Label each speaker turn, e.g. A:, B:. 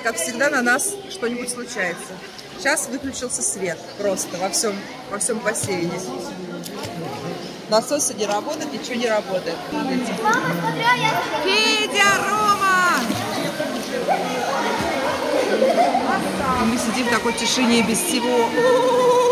A: как всегда, на нас что-нибудь случается. Сейчас выключился свет просто во всем бассейне. Насосы не работают, ничего не работает. Федя, Рома! И мы сидим в такой тишине без всего.